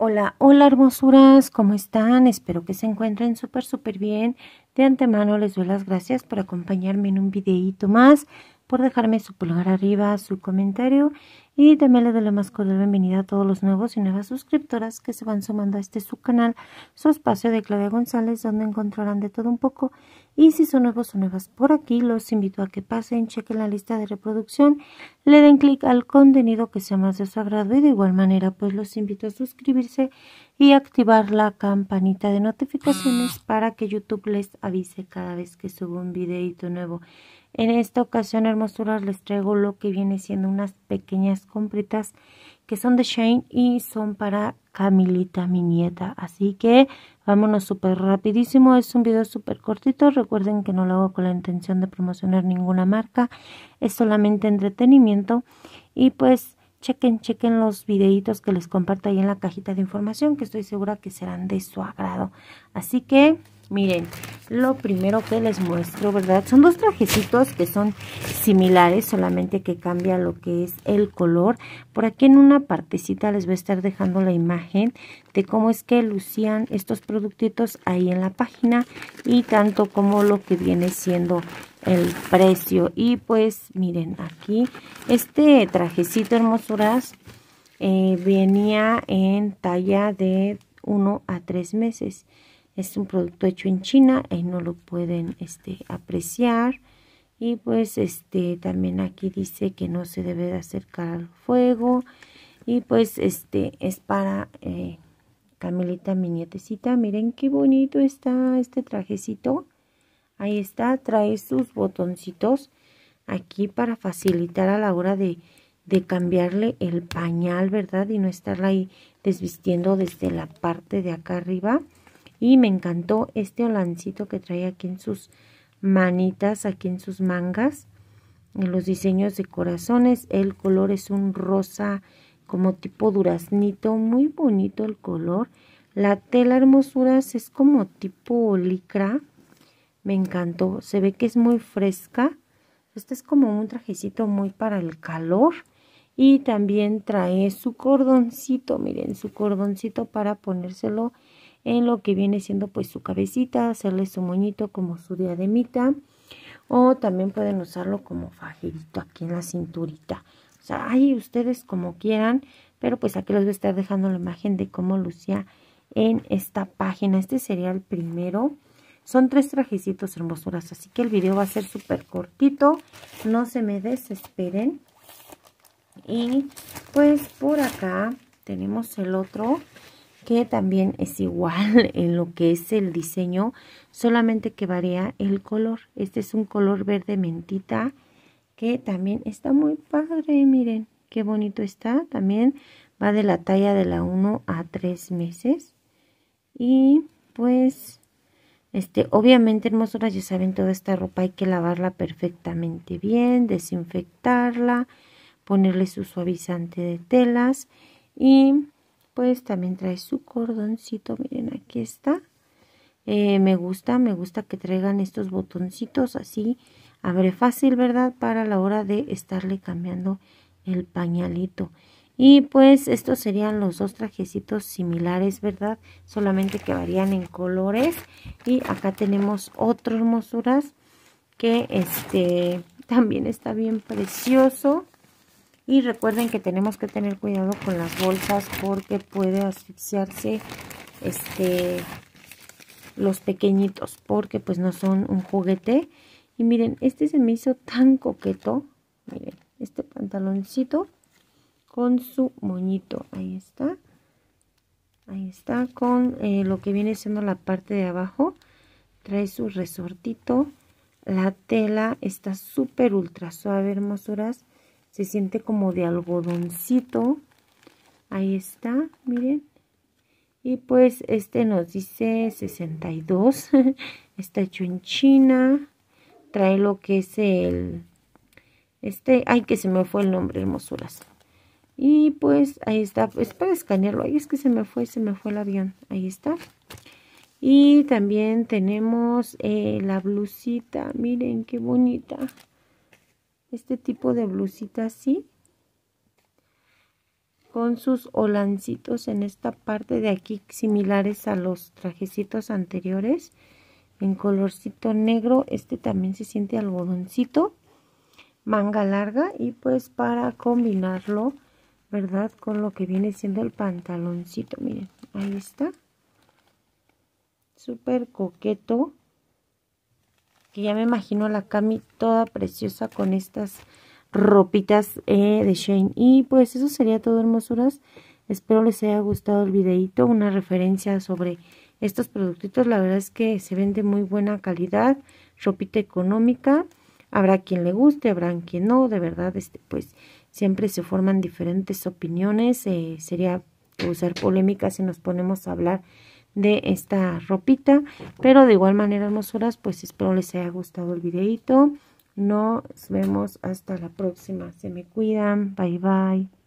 Hola, hola hermosuras, ¿cómo están? Espero que se encuentren súper bien. De antemano les doy las gracias por acompañarme en un videíto más, por dejarme su pulgar arriba, su comentario y también les doy la más cordial bienvenida a todos los nuevos y nuevas suscriptoras que se van sumando a su canal, su espacio de Claudia González, donde encontrarán de todo un poco. Y si son nuevos o nuevas por aquí, los invito a que pasen, chequen la lista de reproducción, le den clic al contenido que sea más de su agrado y de igual manera pues los invito a suscribirse y activar la campanita de notificaciones para que YouTube les avise cada vez que subo un videito nuevo. En esta ocasión, hermosuras, les traigo lo que viene siendo unas pequeñas compritas que son de Shein y son para Camilita, mi nieta. Así que vámonos súper rapidísimo. Es un video súper cortito. Recuerden que no lo hago con la intención de promocionar ninguna marca. Es solamente entretenimiento. Y pues chequen los videitos que les comparto ahí en la cajita de información, que estoy segura que serán de su agrado. Así que miren, lo primero que les muestro, ¿verdad? Son dos trajecitos que son similares, solamente que cambia lo que es el color. Por aquí en una partecita les voy a estar dejando la imagen de cómo es que lucían estos productitos ahí en la página y tanto como lo que viene siendo el precio. Y pues miren, aquí este trajecito, hermosuras, venía en talla de 1 a 3 meses. Es un producto hecho en China, ahí no lo pueden apreciar. Y pues también aquí dice que no se debe de acercar al fuego. Y pues es para Camilita, mi nietecita. Miren qué bonito está este trajecito. Ahí está, trae sus botoncitos aquí para facilitar a la hora de cambiarle el pañal, ¿verdad? Y no estarla ahí desvistiendo desde la parte de acá arriba. Y me encantó este holancito que trae aquí en sus manitas, aquí en sus mangas, en los diseños de corazones. El color es un rosa como tipo duraznito, muy bonito el color. La tela, hermosuras, es como tipo licra. Me encantó, se ve que es muy fresca. Este es como un trajecito muy para el calor. Y también trae su cordoncito, miren, su cordoncito para ponérselo en lo que viene siendo pues su cabecita, hacerle su moñito como su diademita. O también pueden usarlo como fajerito aquí en la cinturita. O sea, ahí ustedes como quieran, pero pues aquí les voy a estar dejando la imagen de cómo lucía en esta página. Este sería el primero. Son 3 trajecitos, hermosuras, así que el video va a ser súper cortito. No se me desesperen. Y pues por acá tenemos el otro, que también es igual en lo que es el diseño, solamente que varía el color. Este es un color verde mentita, que también está muy padre. Miren qué bonito está. También va de la talla de la 1 a 3 meses. Y pues obviamente, hermosuras, ya saben, toda esta ropa hay que lavarla perfectamente bien, desinfectarla, ponerle su suavizante de telas. Y pues también trae su cordoncito, miren, aquí está. Me gusta que traigan estos botoncitos, así abre fácil, ¿verdad? Para la hora de estarle cambiando el pañalito. Y pues estos serían los dos trajecitos similares, ¿verdad? Solamente que varían en colores. Y acá tenemos otro, hermosuras, que también está bien precioso. Y recuerden que tenemos que tener cuidado con las bolsas porque puede asfixiarse los pequeñitos, porque pues no son un juguete. Y miren, este se me hizo tan coqueto. Miren, este pantaloncito con su moñito, ahí está con lo que viene siendo la parte de abajo, trae su resortito. La tela está súper ultra suave, hermosuras, se siente como de algodoncito. Ahí está, miren. Y pues nos dice 62, está hecho en China, trae lo que es el, ay, que se me fue el nombre, hermosuras. Y pues ahí está, es para escanearlo. Ahí es que se me fue el avión. Ahí está. Y también tenemos la blusita. Miren qué bonita. Este tipo de blusita así. con sus holancitos en esta parte de aquí, similares a los trajecitos anteriores, en colorcito negro. Este también se siente algodoncito, manga larga, y pues para combinarlo, ¿verdad?, con lo que viene siendo el pantaloncito, miren, ahí está, súper coqueto, que ya me imagino a la Cami toda preciosa con estas ropitas de Shein. Y pues eso sería todo, hermosuras. Espero les haya gustado el videito, una referencia sobre estos productitos. La verdad es que se ven de muy buena calidad, ropita económica. Habrá quien le guste, habrá quien no. De verdad, pues siempre se forman diferentes opiniones. Sería usar polémicas si nos ponemos a hablar de esta ropita, pero de igual manera, hermosuras, pues espero les haya gustado el videito. Nos vemos hasta la próxima. Se me cuidan. Bye bye.